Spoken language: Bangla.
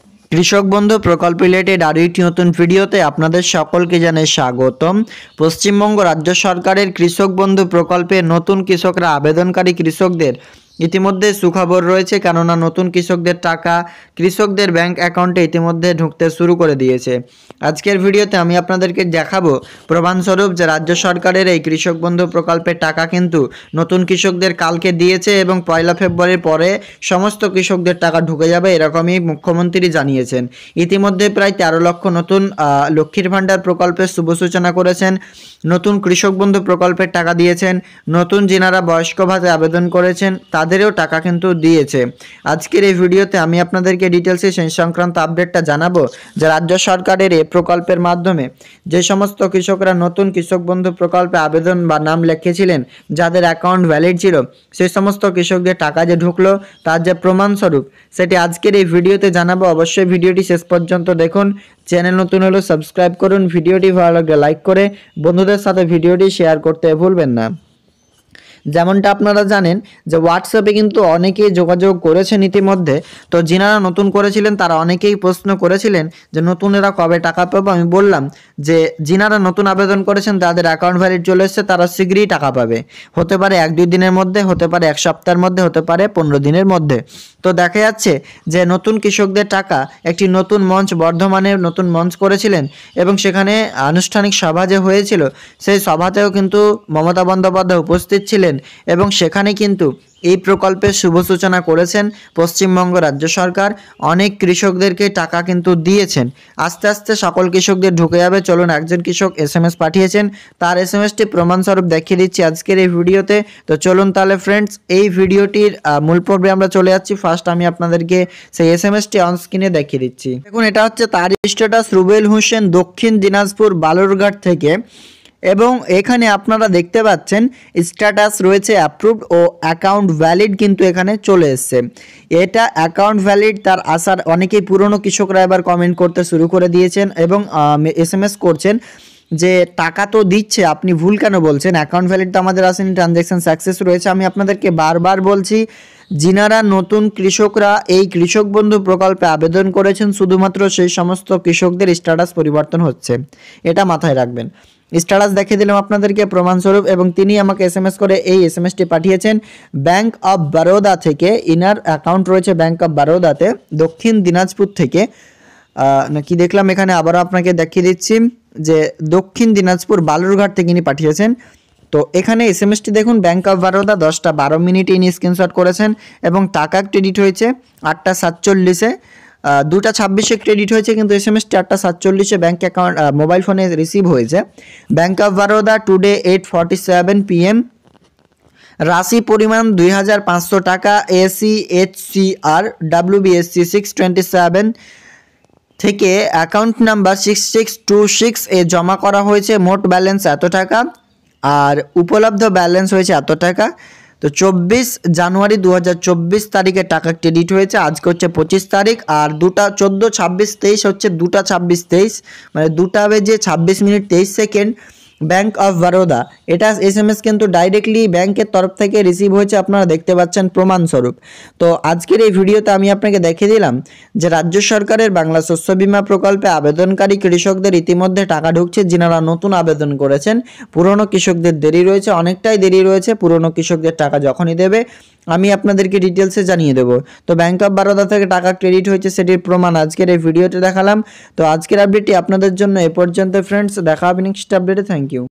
কৃষক বন্ধু প্রকল্প রিলেটেড আরও একটি নতুন ভিডিওতে আপনাদের সকলকে জানাই স্বাগতম। পশ্চিমবঙ্গ রাজ্য সরকারের কৃষক বন্ধু প্রকল্পে নতুন কৃষকরা আবেদনকারী কৃষকদের ইতিমধ্যে সুখবর রয়েছে, কেননা নতুন কৃষকদের টাকা কৃষকদের ব্যাংক অ্যাকাউন্টে ইতিমধ্যে ঢুকতে শুরু করে দিয়েছে। আজকের ভিডিওতে আমি আপনাদেরকে দেখাবো প্রমাণস্বরূপ যে রাজ্য সরকারের এই কৃষক বন্ধু প্রকল্পের টাকা কিন্তু নতুন কৃষকদের কালকে দিয়েছে এবং 1 ফেব্রুয়ারির পরে সমস্ত কৃষকদের টাকা ঢুকে যাবে, এরকমই মুখ্যমন্ত্রী জানিয়েছেন। ইতিমধ্যে প্রায় 13 লক্ষ নতুন লক্ষ্মীর ভাণ্ডার প্রকল্পের শুভ সূচনা করেছেন, নতুন কৃষক বন্ধু প্রকল্পের টাকা দিয়েছেন, নতুন যিনারা বয়স্ক ভাতায় আবেদন করেছেন তাদেরও টাকা কিন্তু দিয়েছে। আজকের এই ভিডিওতে আমি আপনাদেরকে ডিটেলসে সেই সংক্রান্ত আপডেটটা জানাবো যে রাজ্য সরকারের এই প্রকল্পের মাধ্যমে যে সমস্ত কৃষকরা নতুন কৃষক বন্ধু প্রকল্পে আবেদন বা নাম লিখেছিলেন, যাদের অ্যাকাউন্ট ভ্যালিড ছিল, সেই সমস্ত কৃষকদের টাকা যে ঢুকলো তার যে প্রমাণস্বরূপ সেটি আজকের এই ভিডিওতে জানাবো। অবশ্যই ভিডিওটি শেষ পর্যন্ত দেখুন। চ্যানেল নতুন হলে সাবস্ক্রাইব করুন, ভিডিওটি ভালো লাগলে লাইক করে বন্ধুদের সাথে ভিডিওটি শেয়ার করতে ভুলবেন না। যেমনটা আপনারা জানেন যে হোয়াটসঅ্যাপে কিন্তু অনেকেই যোগাযোগ করেছেন ইতিমধ্যে। তো যিনারা নতুন করেছিলেন তারা অনেকেই প্রশ্ন করেছিলেন যে নতুনেরা কবে টাকা পাবো। আমি বললাম যে যিনারা নতুন আবেদন করেছেন তাদের অ্যাকাউন্ট ভ্যালিড চলে এসেছে, তারা শীঘ্রই টাকা পাবে। হতে পারে 1-2 দিনের মধ্যে, হতে পারে 1 সপ্তাহের মধ্যে, হতে পারে 15 দিনের মধ্যে। তো দেখা যাচ্ছে যে নতুন কৃষকদের টাকা একটি নতুন মঞ্চ, বর্ধমানে নতুন মঞ্চ করেছিলেন এবং সেখানে আনুষ্ঠানিক সভা যে হয়েছিল সেই সভাতেও কিন্তু মমতা বন্দ্যোপাধ্যায় উপস্থিত ছিলেন এবং সেখানে কিন্তু এই প্রকল্পের শুভ সূচনা করেছেন পশ্চিমবঙ্গ রাজ্য সরকার। অনেক কৃষকদেরকে টাকা কিন্তু দিয়েছেন, আস্তে আস্তে সকল কৃষকদের ঢুকে যাবে। চলুন, একজন কৃষক SMS পাঠিয়েছেন, তার SMSটি প্রমাণস্বরূপ দেখিয়ে দিচ্ছি আজকের এই ভিডিওতে। তো চলুন তাহলে ফ্রেন্ডস, এই ভিডিওটির মূল পর্বে আমরা চলে যাচ্ছি। ফার্স্ট আমি আপনাদেরকে সেই SMSটি অন স্ক্রিনে দেখিয়ে দিচ্ছি। দেখুন, এটা হচ্ছে তার স্ট্যাটাস, রুবেল হোসেন, দক্ষিণ দিনাজপুর বালুরঘাট থেকে। এবং এখানে আপনারা দেখতে পাচ্ছেন স্ট্যাটাস রয়েছে অ্যাপ্রুভড ও অ্যাকাউন্ট ভ্যালিড, কিন্তু এখানে চলে এসছে। এটা অ্যাকাউন্ট ভ্যালিড তার আসার অনেকেই পুরনো কৃষকরা এবার কমেন্ট করতে শুরু করে দিয়েছেন এবং SMS করছেন যে টাকা তো দিচ্ছে, আপনি ভুল কেন বলছেন, অ্যাকাউন্ট ভ্যালিড তো আমাদের আসেনি, ট্রানজ্যাকশন সাকসেস রয়েছে। আমি আপনাদেরকে বারবার বলছি, যিনারা নতুন কৃষকরা এই কৃষক বন্ধু প্রকল্পে আবেদন করেছেন শুধুমাত্র সেই সমস্ত কৃষকদের স্ট্যাটাস পরিবর্তন হচ্ছে, এটা মাথায় রাখবেন। স্ট্যাটাস দেখিয়ে দিলাম আপনাদেরকে প্রমাণস্বরূপ এবং তিনি আমাকে SMS করে এই SMSটি পাঠিয়েছেন ব্যাংক অফ বরোদা থেকে। ইনার অ্যাকাউন্ট রয়েছে ব্যাংক অফ বরোদাতে, দক্ষিণ দিনাজপুর থেকে। কি দেখলাম এখানে, আবারও আপনাকে দেখিয়ে দিচ্ছি যে দক্ষিণ দিনাজপুর বালুরঘাট থেকে ইনি পাঠিয়েছেন। তো এখানে SMSটি দেখুন, ব্যাংক অফ বরোদা 10:12 ইনি স্ক্রিনশট করেছেন এবং টাকা ক্রেডিট হয়েছে 8:47-এ। 2:26-এ ক্রেডিট হয়েছে, কিন্তু SMSটি 8:47-এ ব্যাংক অ্যাকাউন্ট মোবাইল ফোনে রিসিভ হয়েছে। Bank of Baroda today 8:47 PM। রাশি পরিমাণ 2500 টাকা। ACHCR WBSC 627 থেকে অ্যাকাউন্ট নাম্বার 6626 এ জমা করা হয়েছে। মোট ব্যালেন্স এত টাকা আর উপলব্ধ ব্যালেন্স হয়েছে এত টাকা। তো 24 জানুয়ারি 2024 তারিখে টাকা ক্রেডিট হয়েছে, আজকে হচ্ছে 25 তারিখ। আর 14-26-23 হচ্ছে 2:26-23, মানে 2:26:23 ব্যাংক অফ বরোদা। এটা SMS কিন্তু ডাইরেক্টলি ব্যাংকের তরফ থেকে রিসিভ হয়েছে, আপনারা দেখতে পাচ্ছেন প্রমাণস্বরূপ। তো আজকের এই ভিডিওতে আমি আপনাকে দেখিয়ে দিলাম যে রাজ্য সরকারের বাংলা শস্য বীমা প্রকল্পে আবেদনকারী কৃষকদের ইতিমধ্যে টাকা ঢুকছে, যিনারা নতুন আবেদন করেছেন। পুরনো কৃষকদের দেরি রয়েছে, অনেকটাই দেরি রয়েছে। পুরনো কৃষকদের টাকা যখনই দেবে আমি আপনাদেরকে ডিটেলসে জানিয়ে দেবো। তো ব্যাংক অফ বরোদা থেকে টাকা ক্রেডিট হয়েছে, সেটির প্রমাণ আজকের এই ভিডিওতে দেখালাম। তো আজকের আপডেটটি আপনাদের জন্য এ পর্যন্ত ফ্রেন্ডস, দেখা হবে নেক্সট আপডেটে। Thank you.